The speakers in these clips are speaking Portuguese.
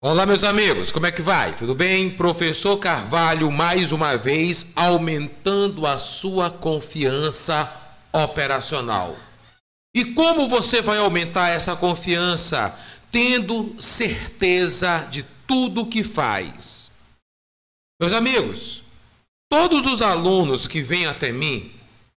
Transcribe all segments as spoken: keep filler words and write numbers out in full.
Olá, meus amigos, como é que vai? Tudo bem? Professor Carvalho, mais uma vez, aumentando a sua confiança operacional. E como você vai aumentar essa confiança? Tendo certeza de tudo que faz. Meus amigos, todos os alunos que vêm até mim,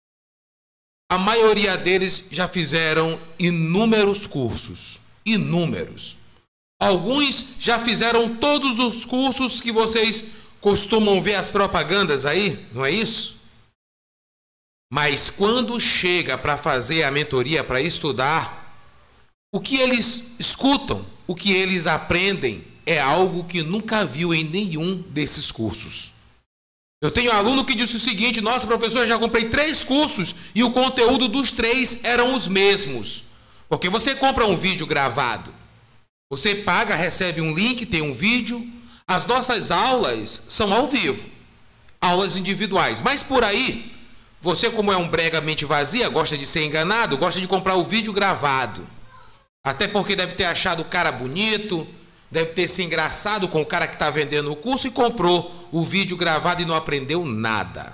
a maioria deles já fizeram inúmeros cursos, inúmeros. Alguns já fizeram todos os cursos que vocês costumam ver as propagandas aí, não é isso? Mas quando chega para fazer a mentoria, para estudar, o que eles escutam, o que eles aprendem é algo que nunca viu em nenhum desses cursos. Eu tenho um aluno que disse o seguinte: nossa, professor, eu já comprei três cursos e o conteúdo dos três eram os mesmos. Porque você compra um vídeo gravado, você paga, recebe um link, tem um vídeo. As nossas aulas são ao vivo, aulas individuais. Mas por aí, você, como é um brega mente vazia, gosta de ser enganado, gosta de comprar o vídeo gravado. Até porque deve ter achado o cara bonito, deve ter se engraçado com o cara que está vendendo o curso e comprou o vídeo gravado e não aprendeu nada.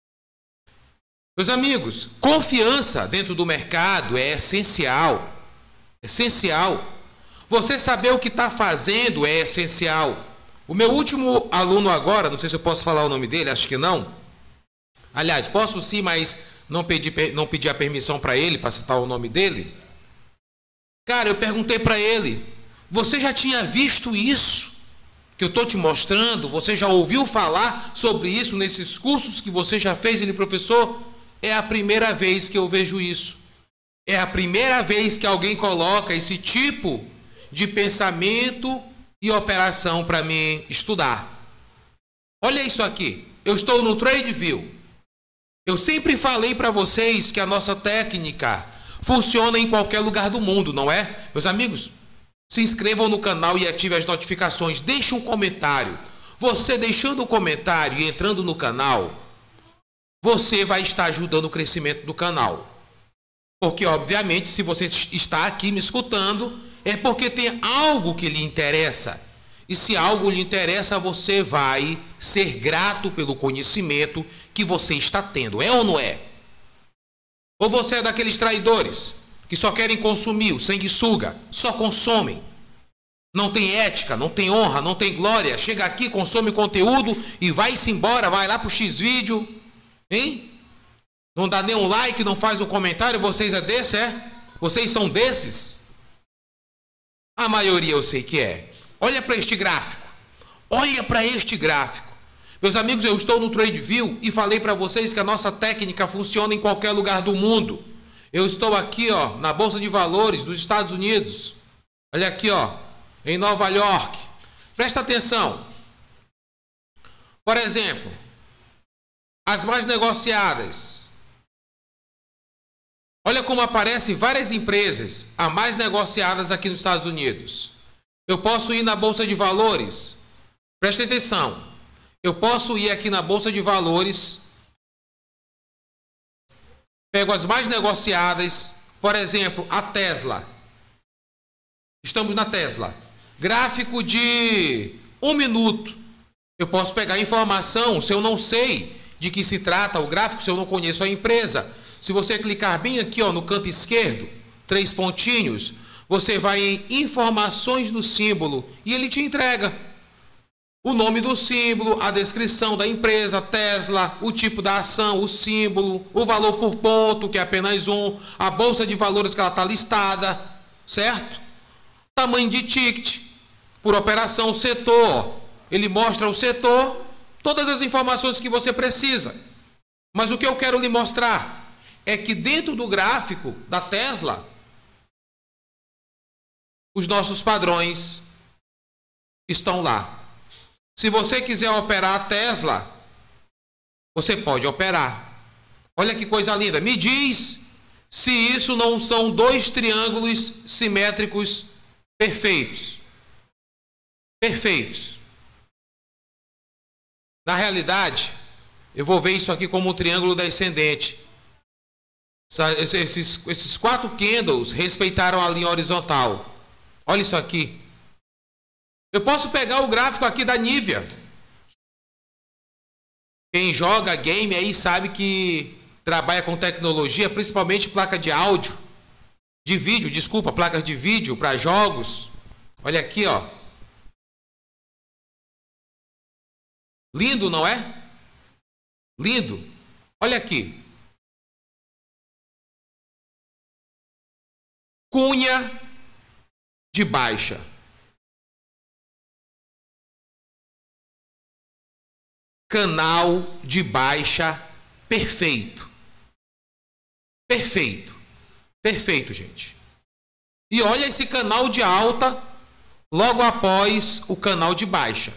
Meus amigos, confiança dentro do mercado é essencial. Essencial. Você saber o que está fazendo é essencial. O meu último aluno agora, não sei se eu posso falar o nome dele, acho que não. Aliás, posso sim, mas não pedi, não pedi a permissão para ele, para citar o nome dele. Cara, eu perguntei para ele: você já tinha visto isso que eu estou te mostrando? Você já ouviu falar sobre isso nesses cursos que você já fez? Ele: professor, é a primeira vez que eu vejo isso. É a primeira vez que alguém coloca esse tipo de pensamento e operação para mim estudar. Olha isso aqui. Eu estou no TradeView. Eu sempre falei para vocês que a nossa técnica funciona em qualquer lugar do mundo, não é? Meus amigos, se inscrevam no canal e ativem as notificações. Deixe um comentário. Você deixando o comentário e entrando no canal, você vai estar ajudando o crescimento do canal. Porque, obviamente, se você está aqui me escutando, é porque tem algo que lhe interessa. E se algo lhe interessa, você vai ser grato pelo conhecimento que você está tendo. É ou não é? Ou você é daqueles traidores que só querem consumir, o sanguessuga, só consomem. Não tem ética, não tem honra, não tem glória. Chega aqui, consome conteúdo e vai-se embora, vai lá para o X-Vídeo. Hein? Não dá nem um like, não faz um comentário. Vocês é desse, é? Vocês são desses? A maioria eu sei que é. Olha para este gráfico. Olha para este gráfico. Meus amigos, eu estou no TradeView e falei para vocês que a nossa técnica funciona em qualquer lugar do mundo. Eu estou aqui, ó, na Bolsa de Valores dos Estados Unidos. Olha aqui, ó, em Nova York. Presta atenção. Por exemplo, as mais negociadas. Olha como aparecem várias empresas, as mais negociadas aqui nos Estados Unidos. Eu posso ir na Bolsa de Valores. Preste atenção. Eu posso ir aqui na Bolsa de Valores. Pego as mais negociadas. Por exemplo, a Tesla. Estamos na Tesla. Gráfico de um minuto. Eu posso pegar informação, se eu não sei de que se trata o gráfico, se eu não conheço a empresa. Se você clicar bem aqui, ó, no canto esquerdo, três pontinhos, você vai em informações do símbolo e ele te entrega o nome do símbolo, a descrição da empresa, Tesla, o tipo da ação, o símbolo, o valor por ponto, que é apenas um, a bolsa de valores que ela está listada, certo? Tamanho de ticket, por operação, setor, ele mostra o setor, todas as informações que você precisa. Mas o que eu quero lhe mostrar é que dentro do gráfico da Tesla, os nossos padrões estão lá. Se você quiser operar a Tesla, você pode operar. Olha que coisa linda. Me diz se isso não são dois triângulos simétricos perfeitos. Perfeitos. Na realidade, eu vou ver isso aqui como um triângulo descendente. Esses, esses quatro candles respeitaram a linha horizontal. Olha isso aqui. Eu posso pegar o gráfico aqui da Nivea. Quem joga game aí sabe que trabalha com tecnologia, principalmente placa de áudio, de vídeo, desculpa, placas de vídeo para jogos. Olha aqui, ó. Lindo, não é? Lindo. Olha aqui. Cunha de baixa. Canal de baixa perfeito. Perfeito. Perfeito, gente. E olha esse canal de alta logo após o canal de baixa.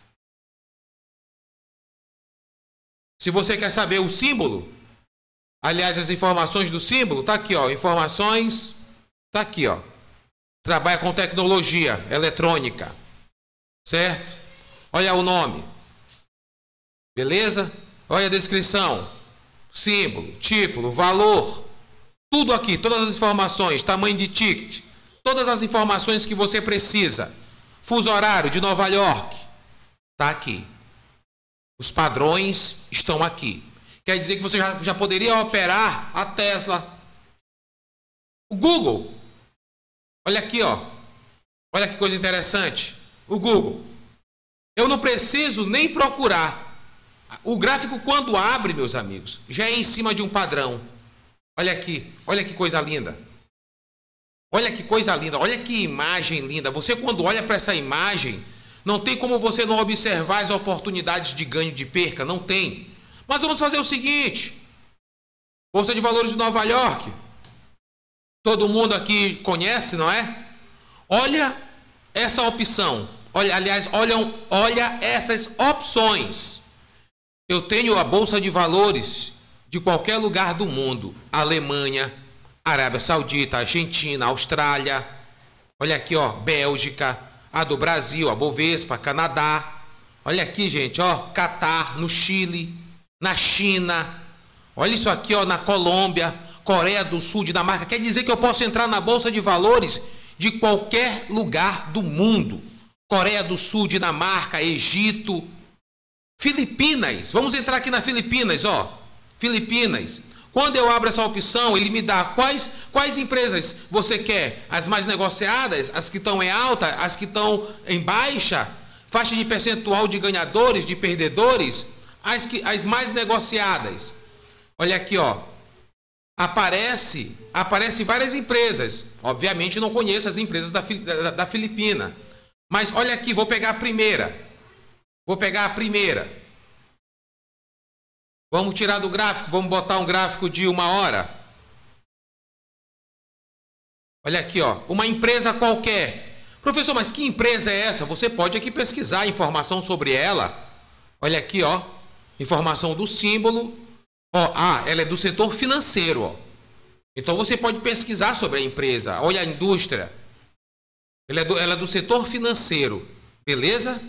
Se você quer saber o símbolo, aliás, as informações do símbolo, tá aqui, ó, informações, tá aqui, ó. Trabalha com tecnologia eletrônica, certo? Olha o nome. Beleza? Olha a descrição, símbolo, título, valor, tudo aqui, todas as informações, tamanho de ticket, todas as informações que você precisa. Fuso horário de Nova York, tá aqui. Os padrões estão aqui. Quer dizer que você já, já poderia operar a Tesla. O Google. Olha aqui, ó. Olha que coisa interessante. O Google. Eu não preciso nem procurar. O gráfico, quando abre, meus amigos, já é em cima de um padrão. Olha aqui. Olha que coisa linda. Olha que coisa linda. Olha que imagem linda. Você, quando olha para essa imagem, não tem como você não observar as oportunidades de ganho, de perca. Não tem. Mas vamos fazer o seguinte. Bolsa de Valores de Nova York. Todo mundo aqui conhece, não é? Olha essa opção. Olha, aliás, olha, olha essas opções. Eu tenho a Bolsa de Valores de qualquer lugar do mundo. Alemanha, Arábia Saudita, Argentina, Austrália. Olha aqui, ó, Bélgica. A do Brasil, a Bovespa, Canadá. Olha aqui, gente, ó, Catar, no Chile, na China. Olha isso aqui, ó, na Colômbia, Coreia do Sul, Dinamarca. Quer dizer que eu posso entrar na Bolsa de Valores de qualquer lugar do mundo. Coreia do Sul, Dinamarca, Egito, Filipinas. Vamos entrar aqui na Filipinas, ó. Filipinas. Quando eu abro essa opção, ele me dá quais, quais empresas você quer. As mais negociadas, as que estão em alta, as que estão em baixa, faixa de percentual de ganhadores, de perdedores, as, que, as mais negociadas. Olha aqui, ó. Aparece, aparece várias empresas. Obviamente não conheço as empresas da, da, da Filipina. Mas olha aqui, vou pegar a primeira. Vou pegar a primeira. Vamos tirar do gráfico, vamos botar um gráfico de uma hora. Olha aqui, ó, uma empresa qualquer. Professor, mas que empresa é essa? Você pode aqui pesquisar informação sobre ela. Olha aqui, ó, informação do símbolo. Ó, ah, ela é do setor financeiro, ó. Então você pode pesquisar sobre a empresa. Olha a indústria. Ela é do, ela é do setor financeiro, beleza?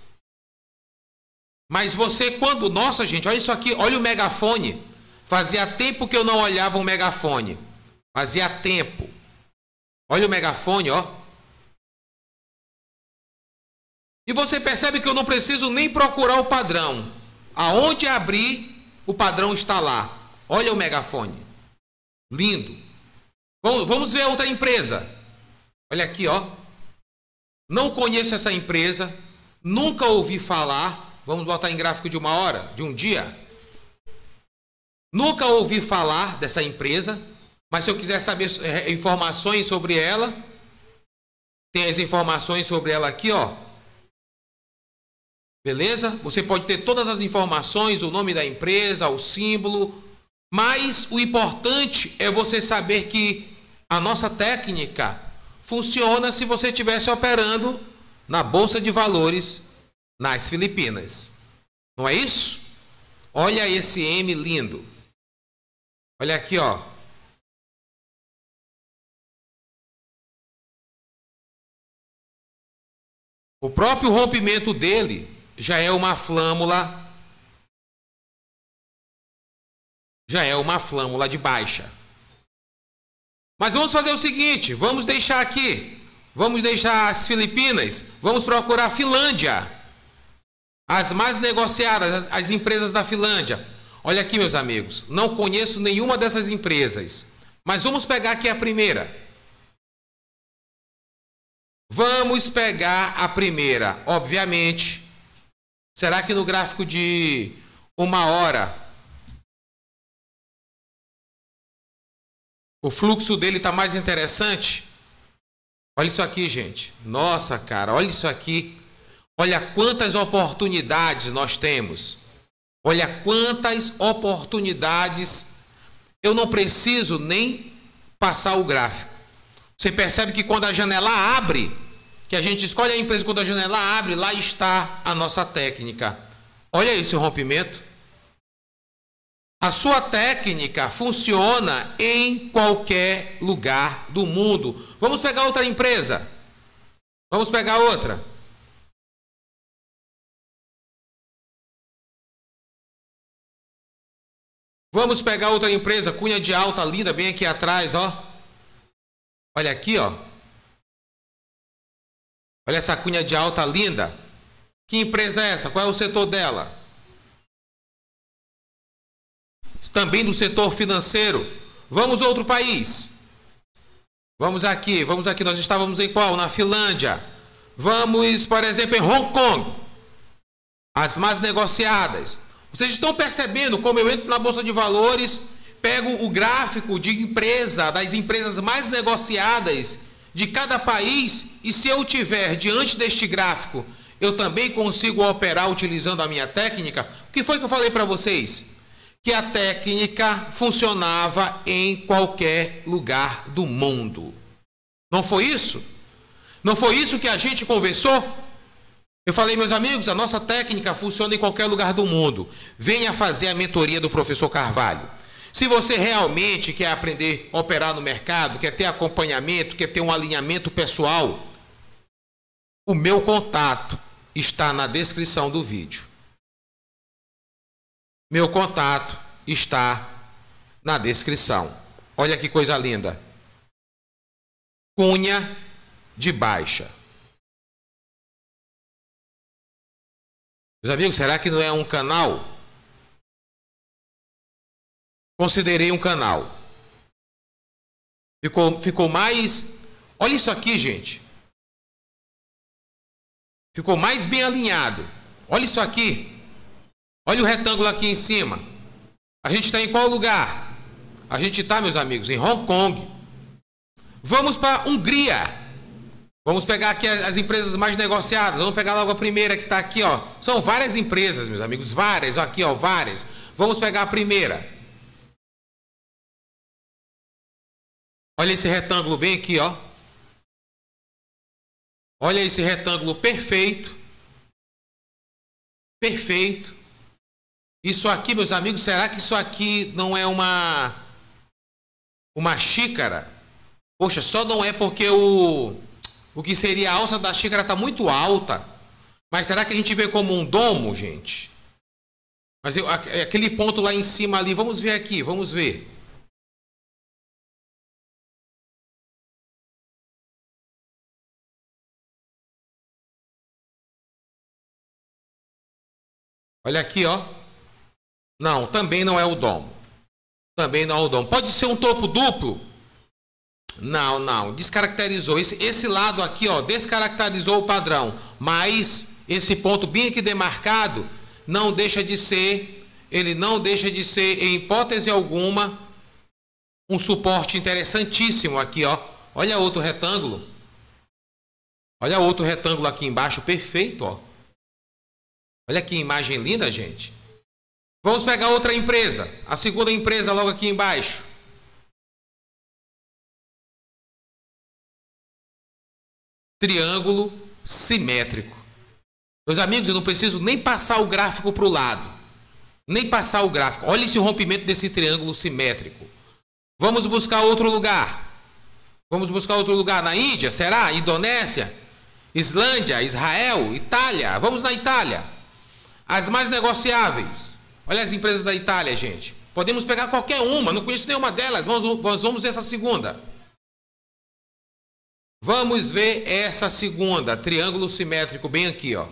Mas você, quando... Nossa, gente, olha isso aqui. Olha o megafone. Fazia tempo que eu não olhava um megafone. Fazia tempo. Olha o megafone, ó. E você percebe que eu não preciso nem procurar o padrão. Aonde abrir, o padrão está lá. Olha o megafone. Lindo. Vamos, vamos ver outra empresa. Olha aqui, ó. Não conheço essa empresa. Nunca ouvi falar. Vamos botar em gráfico de uma hora, de um dia. Nunca ouvi falar dessa empresa, mas se eu quiser saber informações sobre ela, tem as informações sobre ela aqui, ó. Beleza? Você pode ter todas as informações, o nome da empresa, o símbolo, mas o importante é você saber que a nossa técnica funciona se você estivesse operando na Bolsa de Valores nas Filipinas. Não é isso? Olha esse M lindo. Olha aqui, ó. O próprio rompimento dele já é uma flâmula. Já é uma flâmula de baixa. Mas vamos fazer o seguinte, vamos deixar aqui. Vamos deixar as Filipinas, vamos procurar a Finlândia. As mais negociadas, as, as empresas da Finlândia. Olha aqui, meus amigos, não conheço nenhuma dessas empresas, mas vamos pegar aqui a primeira. Vamos pegar a primeira, obviamente. Será que no gráfico de uma hora o fluxo dele está mais interessante? Olha isso aqui, gente. Nossa, cara, olha isso aqui. Olha quantas oportunidades nós temos. Olha quantas oportunidades. Eu não preciso nem passar o gráfico. Você percebe que quando a janela abre, que a gente escolhe a empresa, quando a janela abre, lá está a nossa técnica. Olha esse rompimento. A sua técnica funciona em qualquer lugar do mundo. Vamos pegar outra empresa. Vamos pegar outra. Vamos pegar outra empresa, cunha de alta, linda, bem aqui atrás, ó. Olha aqui, ó. Olha essa cunha de alta linda. Que empresa é essa? Qual é o setor dela? Também do setor financeiro. Vamos a outro país. Vamos aqui, vamos aqui. Nós estávamos em qual? Na Finlândia. Vamos, por exemplo, em Hong Kong. As mais negociadas. Vocês estão percebendo como eu entro na Bolsa de Valores, pego o gráfico de empresa, das empresas mais negociadas de cada país, e se eu tiver diante deste gráfico, eu também consigo operar utilizando a minha técnica? O que foi que eu falei para vocês? Que a técnica funcionava em qualquer lugar do mundo. Não foi isso? Não foi isso que a gente conversou? Eu falei, meus amigos, a nossa técnica funciona em qualquer lugar do mundo. Venha fazer a mentoria do professor Carvalho. Se você realmente quer aprender a operar no mercado, quer ter acompanhamento, quer ter um alinhamento pessoal, o meu contato está na descrição do vídeo. Meu contato está na descrição. Olha que coisa linda. Cunha de baixa. Meus amigos, será que não é um canal? Considerei um canal. Ficou, ficou mais... Olha isso aqui, gente. Ficou mais bem alinhado. Olha isso aqui. Olha o retângulo aqui em cima. A gente está em qual lugar? A gente está, meus amigos, em Hong Kong. Vamos para a Hungria. Vamos pegar aqui as empresas mais negociadas. Vamos pegar logo a primeira que está aqui, ó. São várias empresas, meus amigos. Várias, aqui, ó, várias. Vamos pegar a primeira. Olha esse retângulo bem aqui, ó. Olha esse retângulo perfeito. Perfeito. Isso aqui, meus amigos, será que isso aqui não é uma uma xícara? Poxa, só não é porque o o que seria a alça da xícara está muito alta. Mas será que a gente vê como um domo, gente? Mas eu, aquele ponto lá em cima ali, vamos ver aqui, vamos ver. Olha aqui, ó. Não, também não é o domo. Também não é o domo. Pode ser um topo duplo? Não, não. Descaracterizou. Esse, esse lado aqui, ó, descaracterizou o padrão. Mas esse ponto bem aqui demarcado não deixa de ser, ele não deixa de ser, em hipótese alguma, um suporte interessantíssimo aqui, ó. Olha outro retângulo. Olha outro retângulo aqui embaixo, perfeito, ó. Olha que imagem linda, gente. Vamos pegar outra empresa. A segunda empresa logo aqui embaixo. Triângulo simétrico. Meus amigos, eu não preciso nem passar o gráfico para o lado. Nem passar o gráfico. Olha esse rompimento desse triângulo simétrico. Vamos buscar outro lugar. Vamos buscar outro lugar. Na Índia, será? Indonésia? Islândia? Israel? Itália? Vamos na Itália. As mais negociáveis. Olha as empresas da Itália, gente. Podemos pegar qualquer uma. Não conheço nenhuma delas. Vamos, nós vamos ver essa segunda. Vamos ver essa segunda, triângulo simétrico, bem aqui, ó.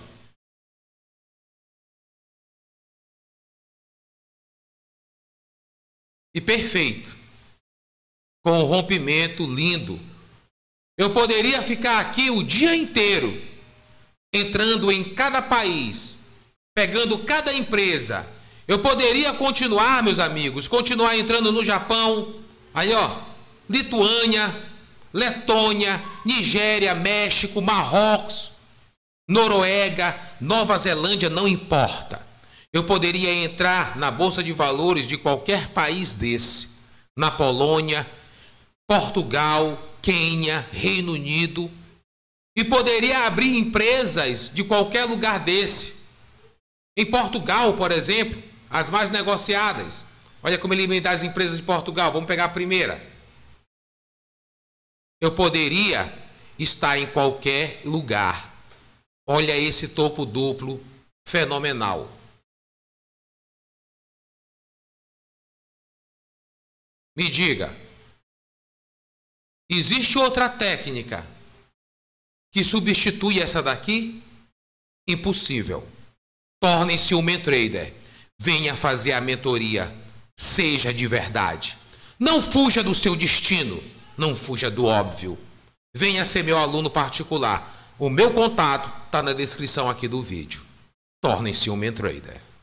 E perfeito. Com um rompimento lindo. Eu poderia ficar aqui o dia inteiro, entrando em cada país, pegando cada empresa. Eu poderia continuar, meus amigos, continuar entrando no Japão, aí ó, Lituânia, Letônia, Nigéria, México, Marrocos, Noruega, Nova Zelândia, não importa. Eu poderia entrar na Bolsa de Valores de qualquer país desse, na Polônia, Portugal, Quênia, Reino Unido, e poderia abrir empresas de qualquer lugar desse. Em Portugal, por exemplo, as mais negociadas. Olha como ele me dá as empresas de Portugal. Vamos pegar a primeira. Eu poderia estar em qualquer lugar. Olha esse topo duplo fenomenal. Me diga, existe outra técnica que substitui essa daqui? Impossível. Torne-se um mentrader. Venha fazer a mentoria. Seja de verdade. Não fuja do seu destino. Não fuja do óbvio. Venha ser meu aluno particular. O meu contato está na descrição aqui do vídeo. Torne-se um mentrader.